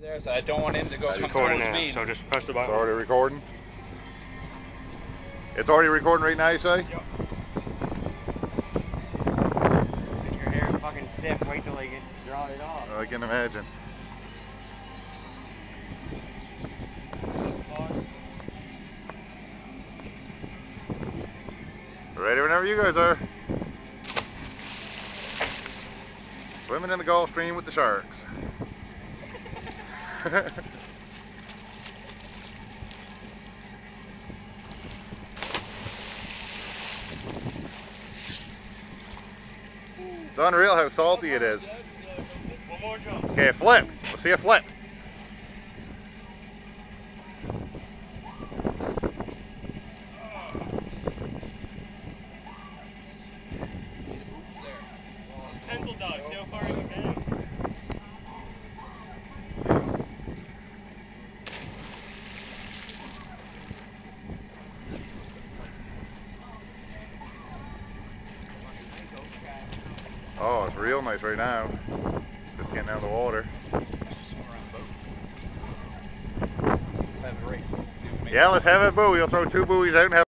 There, so I don't want him to go come Recording towards now, me. so just press the It's button. already recording? It's already recording right now, you say? Yep. If your hair's fucking stiff, wait till they get drawn it off. I can imagine. Ready whenever you guys are. Swimming in the Gulf Stream with the sharks. It's unreal how salty it is. One more jump. Okay, flip. We'll see a flip. Pencil dog, see how far it's down. Oh, it's real nice right now. Just getting out of the water. Let's have a race. See who can make Yeah, let's have a buoy. You'll throw 2 buoys out and have